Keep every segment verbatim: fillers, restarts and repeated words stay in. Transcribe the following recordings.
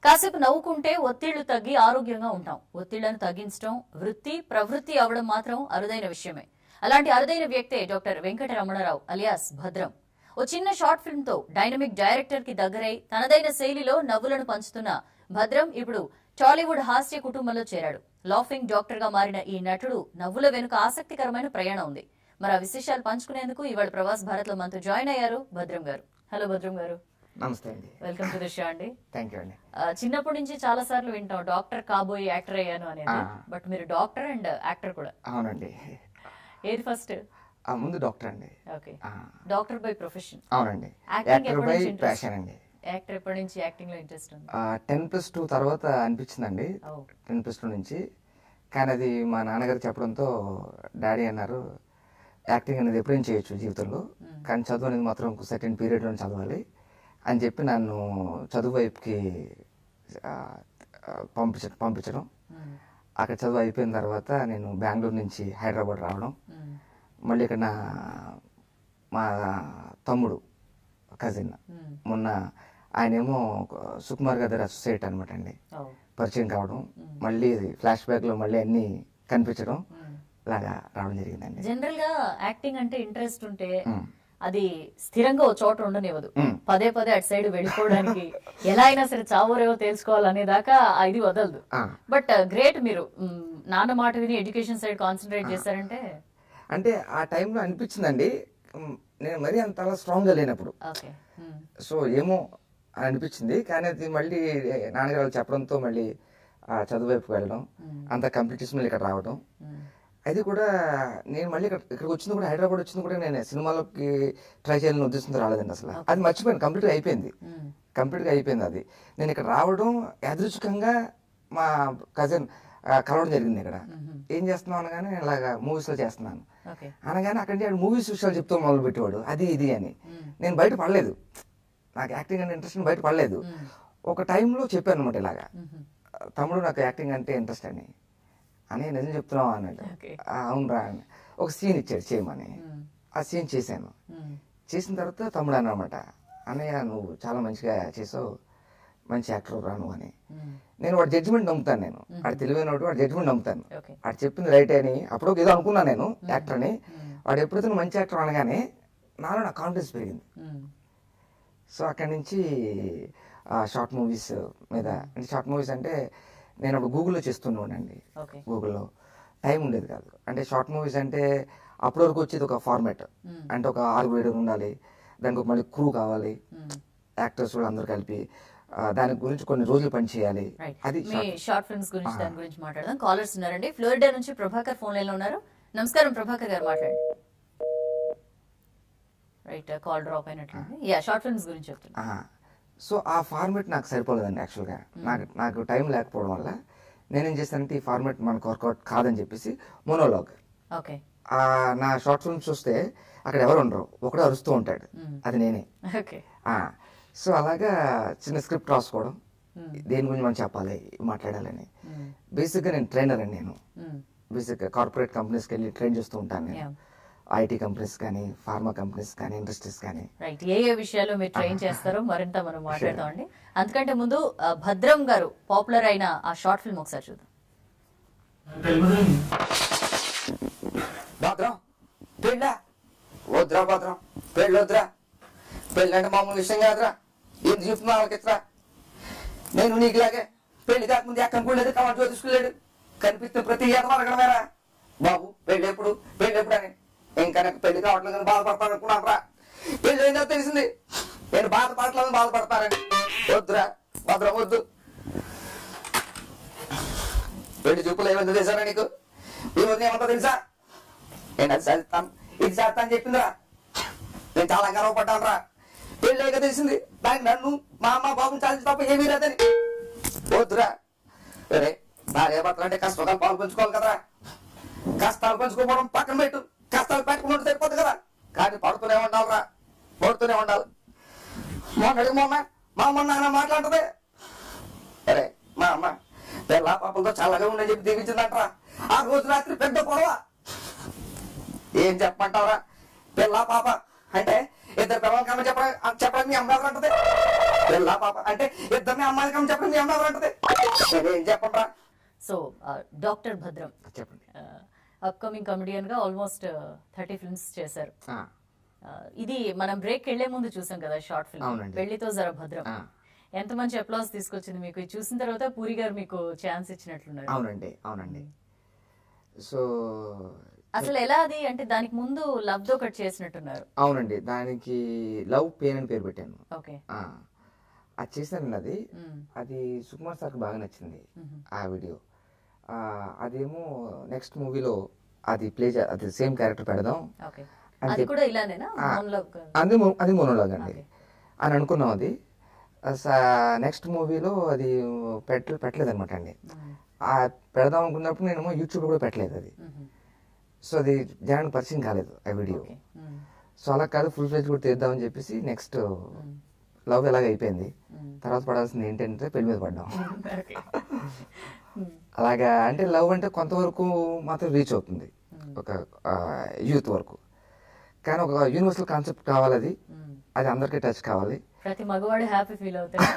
కాసేపు నవ్వుకుంటే ఒత్తిళ్లు తగ్గి ఆరోగ్యంగా ఉంటాం. ఒత్తిళ్లను తగ్గించడం వృత్తి ప్రవృత్తి అవడం మాత్రం అరుదైన విషయమే. అలాంటి అరుదైన వ్యక్తే డాక్టర్ వెంకట రమణారావు అలియాస్ భద్రం. ఓ చిన్న షార్ట్ ఫిల్మ్ తో డైనమిక్ డైరెక్టర్ కి దగ్గరై తనదైన శైలిలో నవ్వులను పంచుతున్న భద్రం ఇప్పుడు టాలీవుడ్ హాస్య కుటుంబంలో చేరాడు. లాఫింగ్ డాక్టర్ గా మారిన ఈ నటుడు నవ్వుల వెనుక ఆసక్తికరమైన ప్రయాణం ఉంది. మరి ఆ విశేషాలు పంచుకునేందుకు ఇవాళ ప్రవాస్ భారత్ లో మనతో జాయిన్ అయ్యారు భద్రం గారు. హలో భద్రం గారు. నమస్తే అండి. వెల్కమ్ టు ది షో అండి. థ్యాంక్ యూ అండి. చిన్నప్పటి నుంచి చాలా సార్లు వింటాం డాక్టర్ కాబోయి యాక్టర్ అయ్యాను అనేది. బట్ మీరు డాక్టర్ అండ్ యాక్టర్ కూడా. అవునండి. ఏది ఫస్ట్? ముందు డాక్టర్ అండి. ఓకే. Doctor by profession. అవునండి. యాక్టర్ బై ప్యాషన్ అండి. యాక్టర్ ఎప్పటి నుంచి యాక్టింగ్ లో ఇంట్రెస్ట్ ఉంది? టెన్ ప్లస్ టూ తర్వాత అనిపించిందండి. టెన్ ప్లస్ టూ నుంచి. కానీ అది మా నాన్నగారు చెప్పడంతో డాడీ అన్నారు యాక్టింగ్ అనేది ఎప్పుడైనా చేయొచ్చు జీవితంలో, కానీ చదువు అనేది మాత్రం ఒక సర్టెన్ పీరియడ్లో చదవాలి అని చెప్పి నన్ను చదువు వైపుకి పంపించ పంపించడం అక్కడ చదువు అయిపోయిన తర్వాత నేను బెంగళూరు నుంచి హైదరాబాద్ రావడం, మళ్ళీ ఇక్కడ నా మా తమ్ముడు కజిన్ మొన్న ఆయనేమో సుకుమార్ గారి అసోసియేట్ అనమాట అండి, పరిచయం కావడం, మళ్ళీ ఫ్లాష్ బ్యాక్లో మళ్ళీ అన్నీ కనిపించడం లాగా రావడం జరిగిందండి. జనరల్ గా యాక్టింగ్ అంటే ఇంట్రెస్ట్ ఉంటే అది స్థిరంగా ఓ చోట ఉండనివ్వదు. పదే పదే అటు సైడ్ వెళ్ళిపోవడానికి ఎలా అయినా సరే చావోరేవో తెలుసుకోవాలనే దాకా ఇది వదలదు. బట్ గ్రేట్, మీరు నాన్న మాట విని ఎడ్యుకేషన్ సైడ్ కాన్సన్ట్రేట్ చేశారంటే. అంటే ఆ టైంలో అనిపించిందండి, నేను మరీ అంత స్ట్రాంగ్ గా లేనప్పుడు, సో ఏమో అనిపించింది. కానీ అది మళ్ళీ నాన్నగారు చెప్పడంతో మళ్ళీ చదువు వైపుకి వెళ్ళడం, అంత కంప్లీట్ మళ్ళీ ఇక్కడ రావడం. అది కూడా నేను మళ్ళీ ఇక్కడ ఇక్కడికి వచ్చింది కూడా, హైదరాబాద్ వచ్చింది కూడా నేను సినిమాలోకి ట్రై చేయాలని ఉద్దేశంతో రాలేదండి. అసలు అది మర్చిపోయాను, కంప్లీట్గా అయిపోయింది, కంప్లీట్గా అయిపోయింది. అది నేను ఇక్కడ రావడం యాదృచ్ఛికంగా మా కజిన్ కలవడం జరిగింది. ఇక్కడ ఏం చేస్తున్నావు అనగానే నేను ఇలాగా మూవీస్లో చేస్తున్నాను అనగానే అక్కడి నుంచి మూవీస్ విషయాలు చెప్తూ మొదలు పెట్టేవాడు, అది ఇది అని. నేను బయట పడలేదు, నాకు యాక్టింగ్ అంటే ఇంట్రెస్ట్ బయట పడలేదు. ఒక టైంలో చెప్పాను అనమాట ఇలాగా, తమ్ముడు నాకు యాక్టింగ్ అంటే ఇంట్రెస్ట్ అని అని నిజం చెప్తున్నావు అన్నాడు. అవునరా అని ఒక సీన్ ఇచ్చాడు చేయమని, ఆ సీన్ చేశాను. చేసిన తర్వాత తమ్ముడు అన్నమాట, అన్నయ్య నువ్వు చాలా మంచిగా చేసావు, మంచి యాక్టర్ రా నువ్వు అని. నేను వాడు జడ్జిమెంట్ నమ్ముతాను, నేను వాడు తెలివైన వాడు జడ్జిమెంట్ నమ్ముతాను, వాడు చెప్పింది రైట్ అని. అప్పుడు ఏదో అనుకున్నాను నేను యాక్టర్ అని. వాడు ఎప్పుడైతే నువ్వు మంచి యాక్టర్ అనగానే నాలో నా కాన్ఫిడెన్స్ పెరిగింది. సో అక్కడి నుంచి షార్ట్ మూవీస్ మీద, అంటే షార్ట్ మూవీస్ అంటే నేను అప్పుడు గూగుల్లో చేస్తున్నానండి. గూగుల్లో టైం ఉండేది కాదు. అంటే షార్ట్ మూవీస్ అంటే అప్పటి వరకు వచ్చేది ఒక ఫార్మాట్, అంటే ఒక ఆరుగురు ఏడు ఉండాలి, దానికి ఒక మళ్ళీ క్రూ కావాలి, యాక్టర్స్ కూడా అందరూ కలిపి దాని గురించి కొన్ని రోజులు పని చేయాలి. అది షార్ట్ ఫిల్మ్స్ గురించి, దాని గురించి మాట్లాడదాం. కాలర్స్ ఉన్నారండి. ఫ్లోరిడా నుంచి ప్రభాకర్ ఫోన్ లైన్ లో ఉన్నారు. నమస్కారం ప్రభాకర్ గారు, మాట్లాడండి. రైట్, కాల్ డ్రాప్ అయినట్లుంది. యా, షార్ట్ ఫిల్మ్స్ గురించి చెప్తున్నా. సో ఆ ఫార్మేట్ నాకు సరిపోలేదండి యాక్చువల్గా. నాకు నాకు టైం లేకపోవడం వల్ల నేనేం చేశానంటే ఈ ఫార్మేట్ మనకు వర్కౌట్ కాదని చెప్పేసి మోనోలాగ్. ఓకే. నా షార్ట్ ఫిల్మ్స్ చూస్తే అక్కడ ఎవరు ఉండరు, ఒకడు అరుస్తూ ఉంటాడు, అది నేనే. ఓకే. సో అలాగా చిన్న స్క్రిప్ట్ రాసుకోవడం, దేని గురించి మనం చెప్పాలి మాట్లాడాలని. బేసిక్గా నేను ట్రైనర్ అండి. నేను బేసిక్గా కార్పొరేట్ కంపెనీస్కి వెళ్ళి ట్రైన్ చేస్తూ ఉంటాను నేను. ఐటీ కంపెనీస్ కానీ, ఫార్మా కంపెనీస్ కానీ, ఇండస్ట్రీస్ కానీ. రైట్, ఏ ఏ విషయాల్లో మీరు ట్రైన్ చేస్తారో మరింత మనం మాట్లాడతామండి. అందుకంటే ముందు భద్రం గారు పాపులర్ అయిన ఆ షార్ట్ ఫిల్మ్ ఒకసారి చూద్దాం. భద్రం పెళ్ళా వద్దురా, భద్రం పెళ్ళి వద్దురా, పెళ్ళి అంటే మామూలు విషయం కాదురా, ఏం చెప్తున్నా వాళ్ళకిరా. నేను నీకులాగే పెళ్లి కాకముందు ఎక్కనుకోలేదు, కమాండ్ తీసుకులేడు, కనిపిస్తున్న ప్రతి ఏదో అడగడమేరా బాబు పెళ్ళి ఎప్పుడు పెళ్ళి ఎప్పుడు అని. ఇంకా నాకు పెళ్లి కావట్లేదు కానీ బాధపడతాను అనుకున్నాను రా, పెళ్ళి ఏందో తెలిసింది, నేను బాధపడట్లేదు బాధపడతానని. వద్దురా భద్రం వద్దు, పెళ్లి చూపులు ఏమైందో తెలుసారా నీకు, ఈ వద్దు ఏమంతా తెలుసా, నేను అది చేస్తాను ఇది చేస్తాను అని చెప్పిందిరా, నేను చాలా గర్వపడ్డాను రా. పెళ్ళి అయ్యాక తెలిసింది దానికి నన్ను మా అమ్మ బాబుని చాలించి తప్ప ఏమీ రాదని. వద్దురా, సరే భార్య భర్తలు అంటే కష్టాలు పాలు పంచుకోవాలి కదరా, కష్టాలు పంచుకోవడం పక్కన పెట్టు, కష్టాలు పెట్టుకున్నట్టు సరిపోతుంది కదా, కానీ పడుతూనే ఉండాలిరా, పడుతూనే ఉండాలి. మొన్న మొన్న మా అమ్మ నాన్న మాట్లాడుతుంది, అరే మా అమ్మ పిల్ల పాపలతో చల్లగా ఉండని చెప్పి దీవించిందంటరా. ఆ రోజు రాత్రి పెద్ద గొడవ, ఏం చెప్పమంటావరా, పిల్ల పాప అంటే ఇద్దరు పిల్లల కన్నా చెప్ప చెప్పడానికి మీ అమ్మ అంటది. పిల్ల పాప అంటే ఇద్దరిని అమ్మాయికం చెప్పండి, మీ అమ్మాయి ఎవరంటది ఏం చెప్పండి. సో డాక్టర్ భద్రం చెప్పండి. అప్కమింగ్ కమెడియన్ గా ఆల్మోస్ట్ థర్టీ ఫిల్మ్స్ చేశారు. ఇది మనం బ్రేక్ వెళ్లే ముందు చూసాం కదా షార్ట్ ఫిల్మ్ పెళ్లితో జర భద్రం. ఎంత మంచి అప్లాస్ తీసుకొచ్చింది మీకు. చూసిన తర్వాత పూరి గారు మీకు ఛాన్స్ ఇచ్చినట్లున్నారు. అవునండి అవునండి. సో అసలు ఎలా అది అంటే దానికి ముందు లవ్ తో కట్ చేసినట్టున్నారు. అవునండి, దానికి లవ్ పెయిన్ అని పేరు పెట్టాను. ఓకే, అది చేశానండి. అది అది సుకుమార్ సార్కి బాగా నచ్చింది ఆ వీడియో. అదేమో నెక్స్ట్ మూవీలో అది ప్లే అది సేమ్ క్యారెక్టర్ పెడదాం అది కూడా ఇలానేనా, అది అది మోనోలాగ్ అండి అని అనుకున్నాం. అది నెక్స్ట్ మూవీలో అది పెట్ట పెట్టలేదు అనమాట అండి. పెడదాం అనుకున్నప్పుడు నేనేమో యూట్యూబ్ కూడా పెట్టలేదు అది. సో అది జనానికి పరిచయం కాలేదు ఆ వీడియో. సో అలా కాదు, ఫుల్ ఫ్లెజ్ కూడా తీద్దామని చెప్పేసి నెక్స్ట్ లవ్ ఎలాగ అయిపోయింది. తర్వాత పడాల్సింది ఏంటంటే పెళ్లి మీద పడ్డాం. అలాగా అంటే లవ్ అంటే కొంతవరకు మాత్రం రీచ్ అవుతుంది, ఒక యూత్ వరకు. కానీ ఒక యూనివర్సల్ కాన్సెప్ట్ కావాలి, అది అది అందరికీ టచ్ కావాలి. ప్రతి మగవాడు హ్యాపీ ఫీల్ అవుతాడు.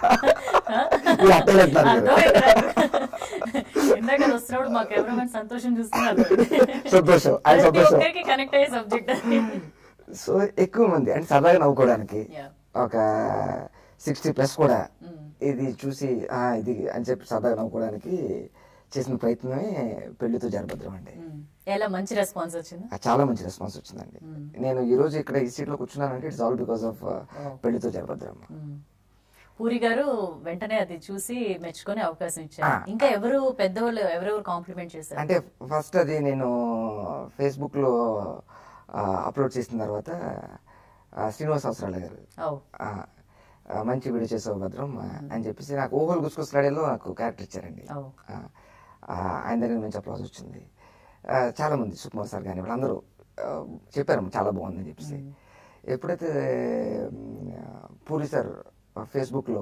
ఇందాక వస్తున్నప్పుడు మా కెమెరామెన్ సంతోషం చూస్తున్నారు. సంతోషం కనెక్ట్ అయ్యే సబ్జెక్ట్. సో ఎక్కువ మంది అంటే సరదాగా నవ్వుకోవడానికి ఒక సిక్స్టీ ప్లస్ కూడా ఇది చూసి ఇది అని చెప్పి సరదాగా నవ్వుకోవడానికి చేసిన ప్రయత్నమే పెళ్లితో జరభద్రం అండి. ఎలా మంచి రెస్పాన్స్ వచ్చింది? చాలా మంచి రెస్పాన్స్ వచ్చిందండి. నేను ఈ రోజు ఇక్కడ ఈ సీట్ లో కూర్చున్నానంటే ఇట్స్ ఆల్ బికాస్ ఆఫ్ పెళ్లితో జరభద్రం. పూరి గారు వెంటనే అది చూసి మెచ్చుకునే అవకాశం ఇచ్చారు. ఇంకా ఎవరు పెద్దవాళ్ళు ఎవరెవరు కాంప్లిమెంట్ చేశారు? అంటే ఫస్ట్ అది నేను ఫేస్బుక్ లో అప్లోడ్ చేసిన తర్వాత శ్రీనివాస్ అవసరాల గారు మంచి వీడియో చేసావు భద్రం అని చెప్పేసి నాకు ఊహలు గుచ్చుకొస్తున్నాడేలో నాకు క్యారెక్టర్ ఇచ్చారండి. ఆయన దగ్గర నుంచి అప్లాజ్ వచ్చింది. చాలా మంది సుకుమార్ సార్ కానీ వాళ్ళందరూ చెప్పారు చాలా బాగుందని చెప్పేసి. ఎప్పుడైతే పూరి సార్ ఫేస్బుక్లో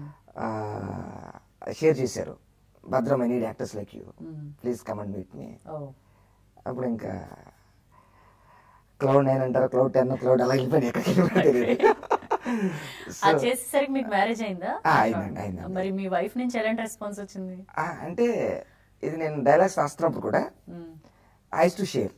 షేర్ చేశారు, Bhadram I need actors like you, please come and meet me, అప్పుడు ఇంకా క్లౌడ్ నైన్ అంటారు, క్లౌడ్ టెన్, క్లౌడ్ అలా వెళ్ళిపోయినాయి. చేసేసరికి మీకు మ్యారేజ్ అయిందా? అయిందండి అయింది. మరి మీ వైఫ్ నుంచి ఎలాంటి రెస్పాన్స్ వచ్చింది? అంటే ఇది నేను డైలాగ్స్ రాస్తున్నప్పుడు కూడా ఐ టు షేర్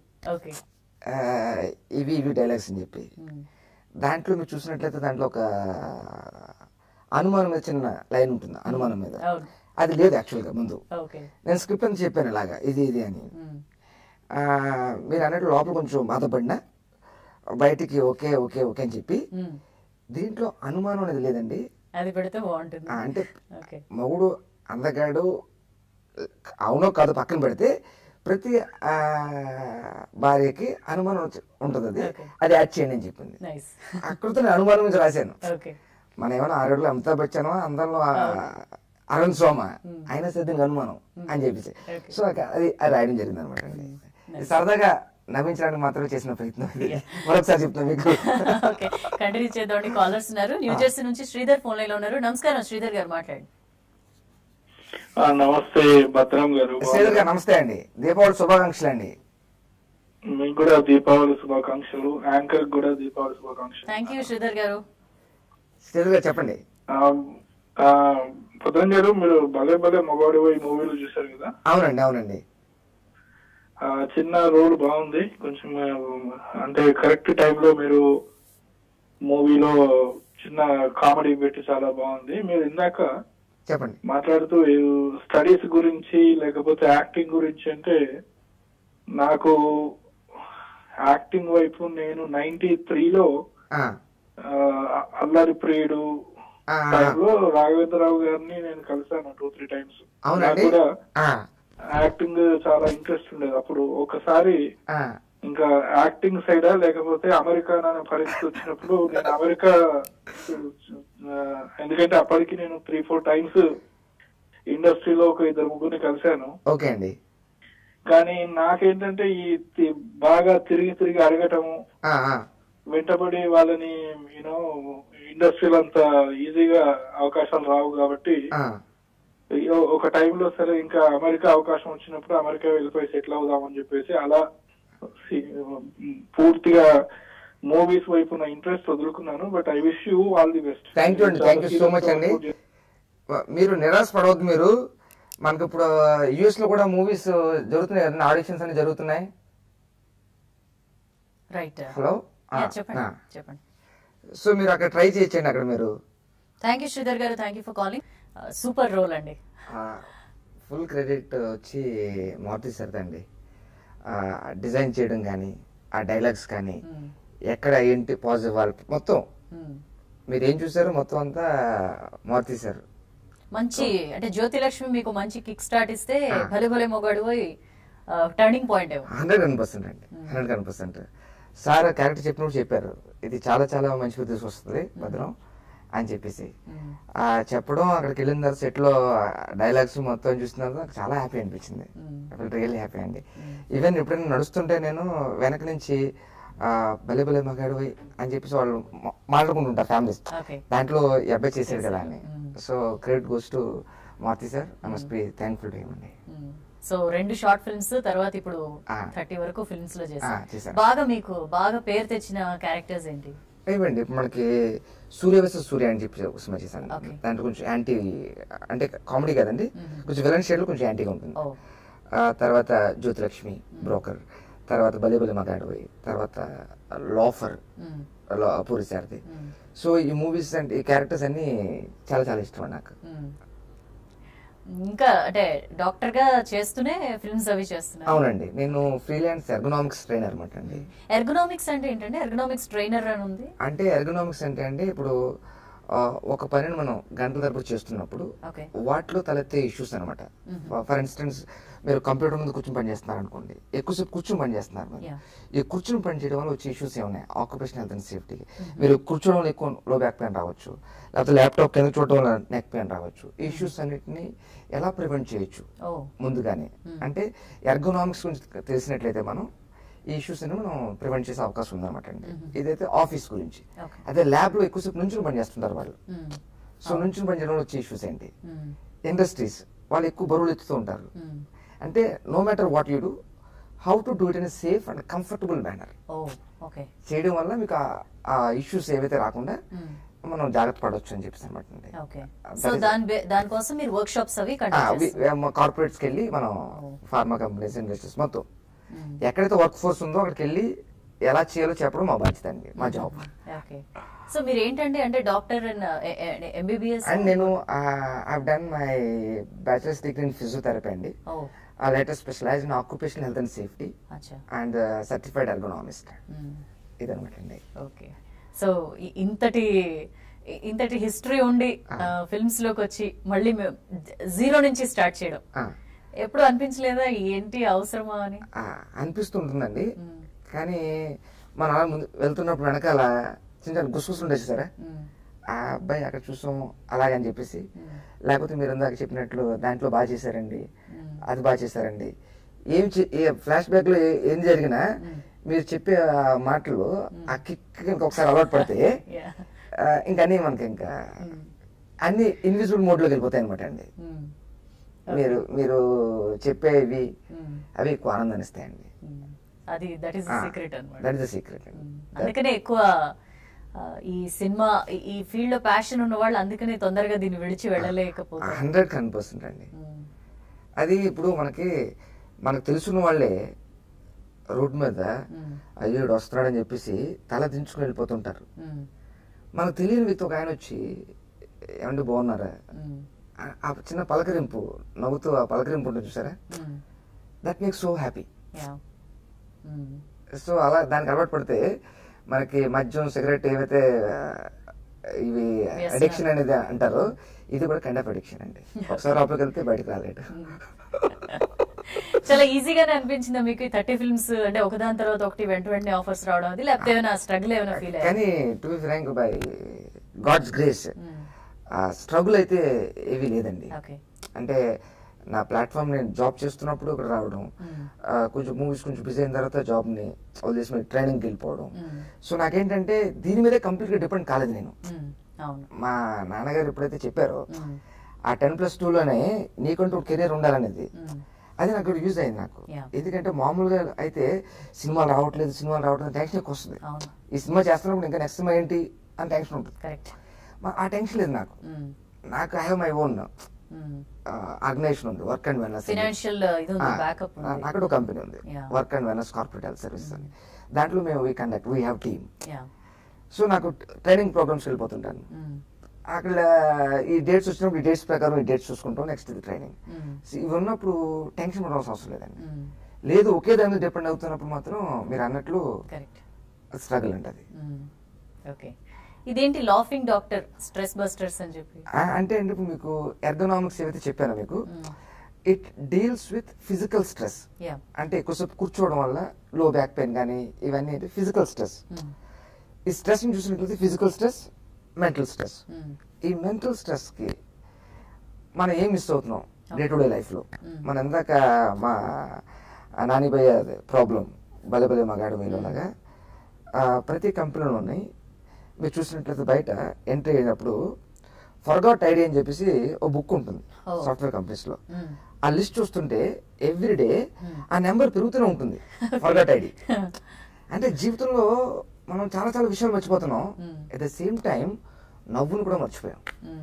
ఇవి ఇవి డైలాగ్స్ అని చెప్పి. దాంట్లో మీరు చూసినట్లయితే దాంట్లో ఒక అనుమానం మీద చిన్న లైన్ ఉంటుంది, అనుమానం మీద. అది లేదు యాక్చువల్గా ముందు. నేను స్క్రిప్ట్ అని చెప్పాను ఇలాగా ఇది ఇది అని. మీరు అన్నట్టు లోపల కొంచెం బాధపడినా బయటికి ఓకే ఓకే ఓకే అని చెప్పి. దీంట్లో అనుమానం అనేది లేదండి. అది పెడితే బాగుంటుంది. అంటే మగుడు అందగాడు అవునో కాదు పక్కన పెడితే ప్రతి భార్యకి అనుమానం ఉంటుంది, అది అది యాడ్ చేయండి అని చెప్పింది. అక్కడితో నేను అనుమానం నుంచి రాశాను. మన ఏమైనా ఆరేడులో అమితాబ్ బచ్చన్ అందంలో అరుణ్ సోమ అయినా సిద్ధంగా అనుమానం అని చెప్పేసి. సో అది అది రాయడం జరిగింది అనమాట అండి. సరదాగా నవ్వించడానికి మాత్రమే చేసిన ప్రయత్నం. మరొకసారి చెప్తాను మీకు. కంటిన్యూ చేద్దాం. కాలర్స్ ఉన్నారు. న్యూ జెర్సీ నుంచి శ్రీధర్ ఫోన్ లైన్ లో ఉన్నారు. నమస్కారం శ్రీధర్ గారు, మాట్లాడండి. నమస్తే భద్రం గారు. శ్రీధర్ గారు నమస్తే అండి, దీపావళి శుభాకాంక్షలు అండి. మీకు కూడా దీపావళి శుభాకాంక్షలు, యాంకర్ కూడా దీపావళి శుభాకాంక్షలు. థ్యాంక్ యూ శ్రీధర్ గారు. శ్రీధర్ గారు చెప్పండి. భద్రం గారు, మీరు భలే భలే మగవాడి పోయి మూవీలు చూసారు కదా? అవునండి అవునండి. చిన్న రోల్ బాగుంది, కొంచెం అంటే కరెక్ట్ టైంలో మీరు మూవీలో చిన్న కామెడీ పెట్టి చాలా బాగుంది. మీరు ఇందాక చెప్పండి మాట్లాడుతూ స్టడీస్ గురించి లేకపోతే యాక్టింగ్ గురించి అంటే, నాకు యాక్టింగ్ వైపు నేను నైన్టీ త్రీలో అల్లరి ప్రియుడు టైంలో రాఘవేంద్రరావు గారిని నేను కలిసాను టూ త్రీ టైమ్స్. కూడా యాక్టింగ్ చాలా ఇంట్రెస్ట్ ఉండేది అప్పుడు. ఒకసారి ఇంకా యాక్టింగ్ సైడా లేకపోతే అమెరికా అనే పరిస్థితి వచ్చినప్పుడు నేను అమెరికా, ఎందుకంటే అప్పటికి నేను త్రీ ఫోర్ టైమ్స్ ఇండస్ట్రీలో ఒక ఇద్దరు ముగ్గురిని కలిశాను. ఓకే అండి. కానీ నాకేంటంటే ఈ బాగా తిరిగి తిరిగి అడగటము, వెంటబడి వాళ్ళని యూనో ఇండస్ట్రీలో అంత ఈజీగా అవకాశాలు రావు కాబట్టి ఒక టైంలో సరే ఇంకా అమెరికా అవకాశం వచ్చినప్పుడు అమెరికా వెళ్ళిపోయి సెటిల్ అవుదామని చెప్పేసి అలా పూర్తిగా మూవీస్ వైపు నా ఇంట్రెస్ట్ వదులుకున్నాను. But I wish you all the best. Thank you అండి, థ్యాంక్ యూ సో మచ్ అండి. మీరు నిరాశ పడవద్దు. మీరు మనకి ఇప్పుడు యూఎస్ లో కూడా మూవీస్ జరుగుతున్నాయి కదండి, ఆడిషన్స్ అన్ని జరుగుతున్నాయి. రైట్. హలో చెప్పండి చెప్పండి. సో మీరు అక్కడ ట్రై చేయొచ్చండి అక్కడ మీరు. థ్యాంక్ యూ శ్రీధర్ గారు, thank you for calling. Super role అండి. ఫుల్ క్రెడిట్ వచ్చి మారుతి సార్ అండి. డిజైన్ చేయడం కానీ, ఆ డైలాగ్స్ కానీ, ఎక్కడ ఏంటి పాజిటివ్ వాళ్ళు మొత్తం మీరు ఏం చూసారు మొత్తం అంతా మారుతి సార్. మంచి అంటే జ్యోతిలక్ష్మి మీకు మంచి కిక్ స్టార్ట్ ఇస్తే భలే భలే మొగాడు పోయి turning point. Hundred one percent అండి, hundred one percent. Sir character చెప్పినప్పుడు చెప్పారు ఇది చాలా చాలా మంచి ఉద్దేశం వస్తుంది భద్రం అని చెప్పేసి చెప్పడం. అక్కడికి వెళ్ళిన తర్వాత సెట్ లో డైలాగ్స్ మొత్తం చూసిన నాకు చాలా హ్యాపీ అనిపించింది. రియల్లీ హ్యాపీ అండి. ఈవెన్ ఎప్పుడైనా నడుస్తుంటే నేను వెనక నుంచి భలే భలే మగాడు అని చెప్పేసి వాళ్ళు మాట్లాడుకుంటుంటారు ఫ్యామిలీస్, దాంట్లో ఈ అబ్బాయి చేశాడు కదా అని. So credit goes to Maruthi sir. I must be thankful to him అండి. సో రెండు షార్ట్ ఫిల్మ్స్ తర్వాత ఇప్పుడు థర్టీ వరకు ఫిల్మ్స్ లో చేశారు. బాగా మీకు బాగా పేరు తెచ్చిన క్యారెక్టర్స్ ఏంటి? ఇవ్వండి మనకి సూర్య వర్సెస్ సూర్య అని చెప్పి సినిమా చేశాను. దాంట్లో కొంచెం యాంటీ అంటే కామెడీ కదండి, కొంచెం విలన్ షేడ్ లో కొంచెం యాంటీగా ఉంటుంది. తర్వాత జ్యోతిలక్ష్మి బ్రోకర్, తర్వాత బలే బలే మగాడు, తర్వాత లోఫర్ పూరి సార్ది. సో ఈ మూవీస్ అంటే ఈ క్యారెక్టర్స్ అన్ని చాలా చాలా ఇష్టం నాకు. ఇంకా అంటే డాక్టర్ గా చేస్తూనే ఫిల్మ్స్ అవి చేస్తున్నా? అవునండి, నేను ఫ్రీలాన్స్ ఎర్గనామిక్స్ ట్రైనర్ అనమాట అండి. ఎర్గనామిక్స్ అంటే ఏంటంటే ఎర్గనామిక్స్ ట్రైనర్ అని ఉంది. అంటే ఎర్గనామిక్స్ అంటే అండి ఇప్పుడు ఒక పనిని మనం గంటల తరబడి చేస్తున్నప్పుడు వాటిలో తలెత్తే ఇష్యూస్ అనమాట. ఫర్ ఇన్స్టెన్స్ మీరు కంప్యూటర్ ముందు కూర్చొని పని చేస్తున్నారు అనుకోండి, ఎక్కువసేపు కూర్చొని పని చేస్తున్నారు. మీరు ఈ కూర్చొని పని చేయడం వల్ల వచ్చే ఇష్యూస్ ఏమున్నాయి ఆక్యుపేషన్ హెల్త్ అండ్ సేఫ్టీకి. మీరు కూర్చోవడం వల్ల ఎక్కువ లో బ్యాక్ పెయిన్ రావచ్చు, లేకపోతే ల్యాప్టాప్ కింద చూడటం వల్ల నెక్ పెయిన్ రావచ్చు. ఈ ఇష్యూస్ అన్నిటిని ఎలా ప్రివెంట్ చేయొచ్చు ముందుగానే అంటే ఎర్గనామిక్స్ గురించి తెలిసినట్లయితే మనం ఈ ఇష్యూస్ ని మనం ప్రివెంట్ చేసే అవకాశం ఉందన్నమాట అండి. ఇదైతే ఆఫీస్ గురించి. అదే ల్యాబ్ లో ఎక్కువసేపు నుంచి పని చేస్తుంటారు వాళ్ళు. సో నుంచి పని చేయడం వచ్చే ఇష్యూస్ ఏంటి? ఇండస్ట్రీస్ వాళ్ళు ఎక్కువ బరువులు ఎత్తుతూ ఉంటారు. అంటే no matter what you do, how to do it in safe and comfortable manner చేయడం వల్ల మీకు ఆ ఇష్యూస్ ఏవైతే రాకుండా మనం జాగ్రత్త పడవచ్చు అని చెప్పేసి అనమాట. దానికోసం మీరు వర్క్ షాప్స్ అవి కార్పొరేట్స్ కి వెళ్ళి మనం ఫార్మా కంపెనీస్ ఇండస్ట్రీస్ మొత్తం ఎక్కడైతే వర్క్ ఫోర్స్ ఉందో అక్కడికి వెళ్ళి ఎలా చేయాలో చెప్పడం మా బాధ్యత అండి, మా జాబ్. సో మీరు ఏంటంటే అంటే డాక్టర్ ఎంబీబీఎస్ అండ్ నేను I have done my bachelors degree in physiotherapy అండి. Latest specialize in occupational health and safety and certified ergonomist. ఇదనమాట అండి. ఓకే. సో ఇంతటి ఇంతటి హిస్టరీ ఉండి ఫిల్మ్స్ లోకి వచ్చి మళ్ళీ జీరో నుంచి స్టార్ట్ చేయడం ఎప్పుడు అనిపించలేదా ఏంటి అవసరమా అని? అనిపిస్తుంటుందండి, కానీ మనం అలా ముందు వెళ్తున్నప్పుడు వెనకాల చిన్న చిన్న గుసగుసలు ఉండేది సరే, ఆ అబ్బాయి అక్కడ చూసాం అలాగే అని చెప్పేసి, లేకపోతే మీరు ఇందాక చెప్పినట్లు దాంట్లో బాగా చేశారండి, అది బాగా చేశారండి, ఏం ఫ్లాష్ బ్యాక్ లో ఏం జరిగినా మీరు చెప్పే మాటలు ఆ కిక్ ఇంకొకసారి అలవాటు పడితే ఇంకా అన్ని మనకి ఇంకా అన్ని ఇన్విజిబుల్ మోడ్ లోకి వెళ్ళిపోతాయి అనమాట అండి. మీరు మీరు చెప్పేవి అవి ఎక్కువ ఆనందాన్ని ఇస్తాయండి. అది దట్ ఈస్ ది సీక్రెట్ అన్నమాట. That is the secret. అందుకనే ఎక్కువ ఈ సినిమా ఈ ఫీల్డ్ లో ప్యాషన్ ఉన్న వాళ్ళు అందుకనే తొందరగా దీన్ని విడిచి వెళ్ళలేకపోతారు. హండ్రెడ్ టెన్ పర్సెంట్ అండి. అది ఇప్పుడు మనకి మనకు తెలుసున్న వాళ్ళే రోడ్ మీద అయ్యో వస్తున్నాడని చెప్పేసి తల దించుకుని వెళ్ళిపోతుంటారు. మనకు తెలియని వ్యక్తి ఒక ఆయన వచ్చి ఏమంటే బాగున్నారా, ఆ చిన్న పలకరింపు నవ్వుతూ ఆ పలకరింపు ఉంటుంది చూసారా, that makes so happy. So అలా దానికి అలవాటు పడితే మనకి మద్యం సిగరెట్ ఏవైతే ఇవి అడిక్షన్ అనేది అంటారో ఇది కూడా కైండ్ ఆఫ్ అడిక్షన్ అండి. ఒకసారి లోపలికి వెళ్తే బయటకు రాలేడు. చాలా ఈజీగానే అనిపించిందా మీకు థర్టీ ఫిల్మ్స్ అంటే ఒకదాని తర్వాత ఒకటి వెంట వెంటనే ఆఫర్స్ రావడం, అది లేకపోతే ఏమైనా స్ట్రగుల్ ఏమైనా ఫీల్ అయ్యారు? కానీ to be frank by god's grace struggle అయితే ఏవీ లేదండి. అంటే నా ప్లాట్ఫామ్ నేను జాబ్ చేస్తున్నప్పుడు ఇక్కడ రావడం, కొంచెం మూవీస్ కొంచెం బిజీ అయిన తర్వాత జాబ్ ని వదిలేసి ట్రైనింగ్కి వెళ్ళిపోవడం. సో నాకేంటంటే దీని మీదే కంప్లీట్ గా డిపెండ్ కాలేదు నేను. మా నాన్నగారు ఎప్పుడైతే చెప్పారో ఆ టెన్ ప్లస్ టూ లోనే నీకంటూ కెరీర్ ఉండాలనేది, అది నాకు యూజ్ అయింది నాకు. ఎందుకంటే మామూలుగా అయితే సినిమాలు రావట్లేదు సినిమాలు రావట్లేదు టెన్షన్ ఎక్కువ వస్తుంది. ఈ సినిమా చేస్తున్నప్పుడు ఇంకా నెక్స్ట్ సినిమా ఏంటి అని టెన్షన్ ఉంటుంది. కరెక్ట్. ఆ టెన్షన్ లేదు నాకు. నాకు I have my own organisation ఉంది, వర్క్ అండ్ వెల్నెస్. ఫైనాన్షియల్ ఇది ఉంది, బ్యాకప్ ఉంది. నాకు ఒక కంపెనీ ఉంది, work and wellness corporate health service అని. దాంట్లో మేము we conduct we have team. So నాకు ట్రైనింగ్ ప్రోగ్రామ్స్ వెళ్ళిపోతుంటాను. అక్కడ ఈ డేట్స్ వచ్చినప్పుడు ఈ డేట్స్ ప్రకారం ఈ డేట్స్ చూసుకుంటాం, నెక్స్ట్ ఇది ట్రైనింగ్. ఇవి ఉన్నప్పుడు టెన్షన్ పడాల్సిన అవసరం లేదండి. లేదు ఒకే దాని మీద డిపెండ్ అవుతున్నప్పుడు మాత్రం మీరు అన్నట్లు స్ట్రగుల్ ఉంటుంది. ఓకే. ఇదేంటి లాఫింగ్ డాక్టర్ స్ట్రెస్ బస్టర్స్ అని చెప్పి అంటే అండి ఇప్పుడు మీకు ఎర్గనామిక్స్ ఏవైతే చెప్పానో మీకు, it deals with physical stress. అంటే ఎక్కువసేపు కూర్చోవడం వల్ల లో బ్యాక్ పెయిన్ కానీ ఇవన్నీ ఫిజికల్ స్ట్రెస్. ఈ స్ట్రెస్ ని చూసినట్లయితే ఫిజికల్ స్ట్రెస్, మెంటల్ స్ట్రెస్. ఈ మెంటల్ స్ట్రెస్ కి మనం ఏం మిస్ అవుతున్నాం డే టు డే లైఫ్ లో? మన ఇందాక మా నానిబయ్య ప్రాబ్లం బలే బలే మగాడు మీలో లాగా ప్రతి కంపెనీలో ఉన్నాయి. మీరు చూసినట్లయితే బయట ఎంట్రీ అయినప్పుడు ఫర్గాట్ ఐడి అని చెప్పేసి ఒక బుక్ ఉంటుంది సాఫ్ట్వేర్ కంపెనీస్ లో. ఆ లిస్ట్ చూస్తుంటే ఎవ్రీ డే ఆ నెంబర్ పెరుగుతూనే ఉంటుంది, ఫర్గాట్ ఐడి. అంటే జీవితంలో మనం చాలా చాలా విషయాలు మర్చిపోతున్నాం, అట్ ద సేమ్ టైం నవ్వును కూడా మర్చిపోయాం.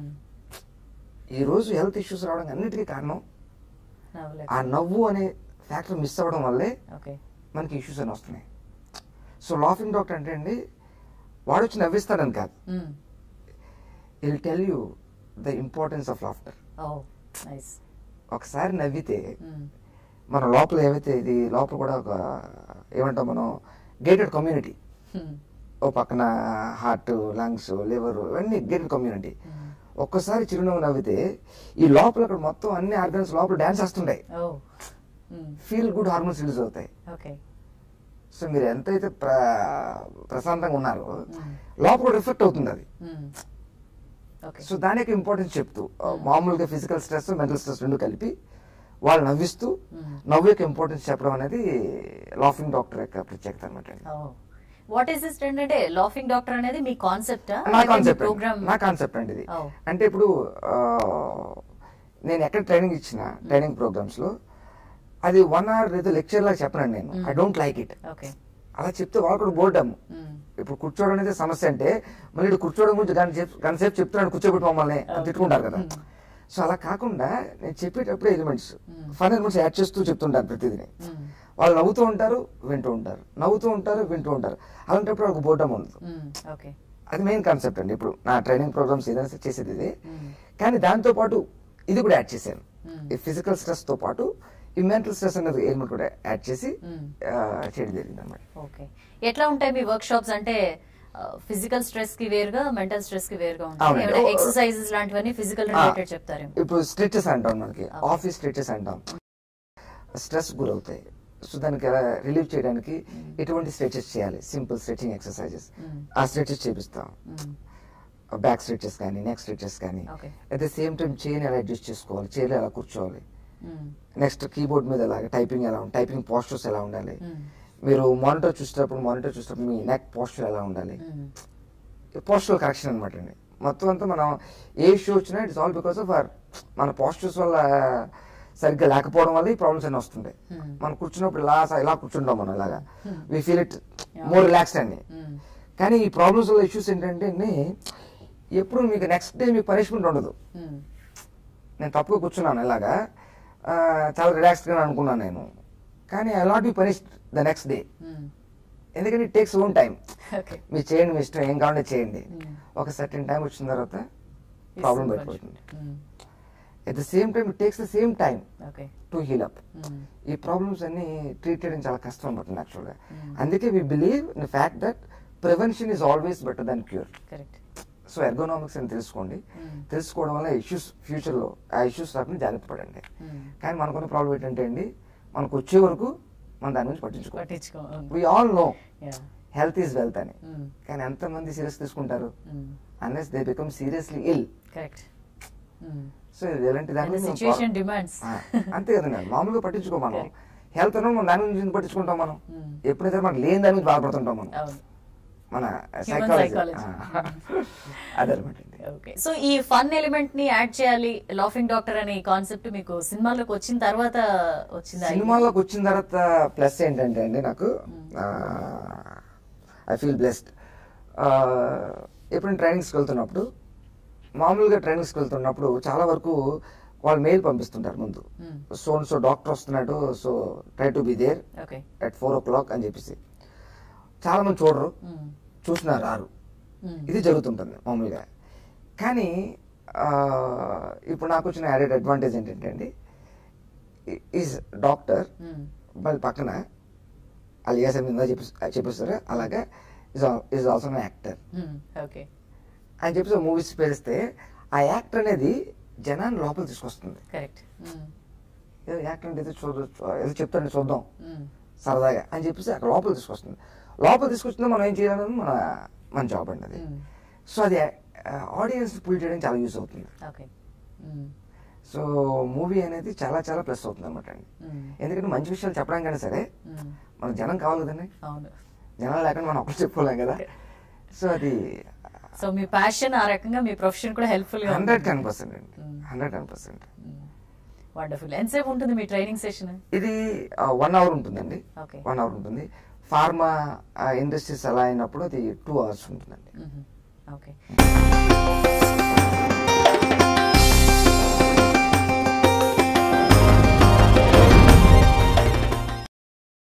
ఈ రోజు హెల్త్ ఇష్యూస్ రావడానికి అన్నిటికీ కారణం ఆ నవ్వు అనే ఫ్యాక్టర్ మిస్ అవ్వడం వల్లే మనకి ఇష్యూస్ అని వస్తున్నాయి. సో లాఫింగ్ డాక్టర్ అంటే అండి, వాడు వచ్చి నవ్విస్తాడని కాదు, will tell you the importance of laughter. ఒకసారి నవ్వితే మన లోపల ఏవైతే ఇది లోపల కూడా ఒక ఏమంటాం మనం గేటెడ్ కమ్యూనిటీ. ఓ పక్కన హార్ట్, లంగ్స్, లివర్ ఇవన్నీ గేటెడ్ కమ్యూనిటీ. ఒక్కసారి చిరునవ్వు నవ్వితే ఈ లోపల అక్కడ మొత్తం అన్ని ఆర్గన్స్ లోపల డాన్స్ వస్తుంటాయి, ఫీల్ గుడ్ హార్మోన్స్ రిలీజ్ అవుతాయి. సో మీరు ఎంతైతే ప్రశాంతంగా ఉన్నారో లోపల రిఫ్లెక్ట్ అవుతుంది అది. సో దానికి ఇంపార్టెన్స్ చెప్తూ మామూలుగా ఫిజికల్ స్ట్రెస్, మెంటల్ స్ట్రెస్ రెండు కలిపి వాళ్ళు నవ్విస్తూ నవ్వు యొక్క ఇంపార్టెన్స్ చెప్పడం అనేది లాఫింగ్ డాక్టర్ యొక్క ప్రత్యేకత అనమాట. వాట్ ఈస్ దిస్ అంటే లాఫింగ్ డాక్టర్ అనేది మీ కాన్సెప్ట్? నా కాన్సెప్ట్ నా కాన్సెప్ట్ అండి ఇది. అంటే ఇప్పుడు నేను ఎక్కడ ట్రైనింగ్ ఇచ్చిన ట్రైనింగ్ ప్రోగ్రామ్స్ లో అది వన్ అవర్ ఏదో లెక్చర్ లాగా చెప్పనండి నేను. I don't like it. అలా చెప్తే వాళ్ళు కూడా బోర్డమ్. ఇప్పుడు కూర్చోవడం అనేది సమస్య అంటే మళ్ళీ ఇటు కూర్చోవడం గురించి గంట సేపు చెప్తున్నాడు కూర్చోబెట్టి మమ్మల్ని అని తిట్టుకుంటారు కదా. సో అలా కాకుండా నేను చెప్పేటప్పుడు ఎలిమెంట్స్ ఫన్ ఎలిమెంట్స్ యాడ్ చేస్తూ చెప్తుంటాను ప్రతిదీ. వాళ్ళు నవ్వుతూ ఉంటారు, వింటూ ఉంటారు, నవ్వుతూ ఉంటారు, వింటూ ఉంటారు. అలాంటప్పుడు వాళ్ళకి బోర్డమ్ ఉండదు. అది మెయిన్ కాన్సెప్ట్ అండి. ఇప్పుడు నా ట్రైనింగ్ ప్రోగ్రామ్స్ ఏదైనా చేసేది ఇది. కానీ దాంతో పాటు ఇది కూడా యాడ్ చేశాను. ఈ ఫిజికల్ స్ట్రెస్ తో పాటు ఈ మెంటల్ స్ట్రెస్ అనేది ఎలిమెంట్ కూడా యాడ్ చేసి చేయడం జరిగింది అన్నమాట. ఓకే. ఎట్లా ఉంటాయి మీ వర్క్ షాప్స్? అంటే ఫిజికల్ స్ట్రెస్ కి వేరుగా, మెంటల్ స్ట్రెస్ కి వేరుగా ఉంటాయి. ఎక్సర్సైజెస్ లాంటివన్నీ ఫిజికల్ రిలేటెడ్ చెప్తారు. ఇప్పుడు స్ట్రెచెస్ అంటాం, మనకి ఆఫీస్ స్ట్రెచెస్ అంటాం. స్ట్రెస్ గురవుతాయి, సో దానికి రిలీవ్ చేయడానికి ఎటువంటి స్ట్రెచెస్ చేయాలి, సింపుల్ స్ట్రెచింగ్ ఎక్సర్సైజెస్ ఆ స్ట్రెచెస్ చేపిస్తాం. బ్యాక్ స్ట్రెచెస్ కానీ, నెక్ స్ట్రెచెస్ కానీ. At the same time chain ఎలా అడ్జస్ట్ చేసుకోవాలి, చైర్ ఎలా కూర్చోవాలి, నెక్స్ట్ కీబోర్డ్ మీద ఎలా టైపింగ్ ఎలా ఉండాలి, టైపింగ్ పోస్టర్స్ ఎలా ఉండాలి, మీరు మానిటర్ చూసేటప్పుడు మానిటర్ చూసేటప్పుడు మీ నెక్ పోస్టర్ ఎలా ఉండాలి, పోస్టరల్ కరెక్షన్ అనమాట అండి. మొత్తం అంతా మనం ఏ ఇష్యూ వచ్చినా it's all because of our మన పోస్టర్స్ వల్ల సరిగ్గా లేకపోవడం వల్ల ఈ ప్రాబ్లమ్స్ అన్నీ వస్తుంటాయి. మనం కూర్చున్నప్పుడు ఇలా ఇలా కూర్చుంటాం మనం, ఇలాగా we feel it more relaxed అండి. కానీ ఈ ప్రాబ్లమ్స్ వల్ల ఇష్యూస్ ఏంటంటే ఎప్పుడు మీకు నెక్స్ట్ డే మీకు పనిష్మెంట్ ఉండదు. నేను తప్పుగా కూర్చున్నాను ఇలాగా, చాలా రిలాక్స్డ్గా అనుకున్నాను నేను, కానీ I not be punished the next day. ఎందుకంటే ఇట్ టేక్స్ ఓన్ టైం. మీరు చేయండి, మీ ఇష్టం, ఏం కావాలంటే చేయండి. ఒక సర్టెన్ టైం వచ్చిన తర్వాత ప్రాబ్లం బయటపడుతుంది. At the same time it takes the same time to heal up. ఈ ప్రాబ్లమ్స్ అన్ని ట్రీట్ చేయడం చాలా కష్టం అనమాట యాక్చువల్గా. అందుకే we believe in the fact that prevention is always better than cure. So ergonomics అని తెలుసుకోండి. తెలుసుకోవడం వల్ల ఇష్యూస్ ఫ్యూచర్లో ఆ ఇష్యూస్ రాకుండా జాగ్రత్త పడండి. కానీ మనకున్న ప్రాబ్లం ఏంటంటే అండి, మనకు వచ్చే వరకు మనం దాని గురించి పట్టించుకో. We all know health is wealth అని, కానీ ఎంతమంది సీరియస్ తీసుకుంటారు? Unless they become seriously ill. So ఎలాంటి దాని అంతే కదండి, మామూలుగా పట్టించుకో. మనం హెల్త్ అన్నా మనం దాని గురించి పట్టించుకుంటాం. మనం ఎప్పుడైతే మనకు లేని దాని గురించి బాధపడుతుంటాం మనం, మన సైకాలజీ అదనమాట. సో ఈ ఫన్ ఎలిమెంట్ ని యాడ్ చేయాలి లాఫింగ్ డాక్టర్ అనే కాన్సెప్ట్ మీకు సినిమాలోకి వచ్చిన తర్వాత వచ్చింది? సినిమాలోకి వచ్చిన తర్వాత ప్లస్ ఏంటంటే అండి, నాకు ఐ ఫీల్ బ్లెస్డ్. ఎప్పుడు ట్రైనింగ్స్కి వెళ్తున్నప్పుడు మామూలుగా ట్రైనింగ్స్కి వెళ్తున్నప్పుడు చాలా వరకు వాళ్ళు మెయిల్ పంపిస్తుంటారు ముందు, సో సో డాక్టర్ వస్తున్నాడు, so try to be there at four o'clock అని చెప్పేసి. చాలా మంది చూడరు, చూసినా రారు, ఇది జరుగుతుంటుంది మామూలుగా. కానీ ఇప్పుడు నాకు వచ్చిన యాడెడ్ అడ్వాంటేజ్ ఏంటంటే అండి, ఈజ్ డాక్టర్ మళ్ళీ పక్కన అలియాస్ మీద చెప్పి చెప్పిస్తారు, అలాగే ఈజ్ ఆల్సో అన్ యాక్టర్ అని చెప్పేసి మూవీస్ పేరిస్తే ఆ యాక్టర్ అనేది జనాన్ని లోపల తీసుకొస్తుంది. ఏదో యాక్టర్ అంటే ఏదో చూడ ఏదో చెప్తాండి చూద్దాం సరదాగా అని చెప్పేసి అక్కడ లోపల తీసుకొస్తుంది. లోపల తీసుకొచ్చిందో మనం ఏం చేయాలన్నది మన మన జాబ్ అండి అది. సో అది ఆడియన్స్ పుల్ చేయడానికి చాలా యూస్ అవుతుంది. సో మూవీ అనేది చాలా చాలా ప్లస్ అవుతుంది అనమాట అండి. ఎందుకంటే మంచి విషయాలు చెప్పడం కానీ సరే మనకు జనం కావాలి కదండి, జనాలు లేకుండా మనం ఒకరు చెప్పుకోలేం కదా. సో అది సో మీ ప్యాషన్ ఆ రకంగా మీ ప్రొఫెషన్ కూడా హెల్ప్ఫుల్ గా హండ్రెడ్ టెన్ పర్సెంట్ అండి, హండ్రెడ్ టెన్ పర్సెంట్. వండర్ఫుల్. ఎంతసేపు ఉంటుంది మీ ట్రైనింగ్ సెషన్? ఇది వన్ అవర్ ఉంటుందండి, వన్ అవర్ ఉంటుంది. ఫార్మా ఇండస్ట్రీస్ అలా అయినప్పుడు అది టూ అవర్స్ ఉంటుందండి. ఓకే.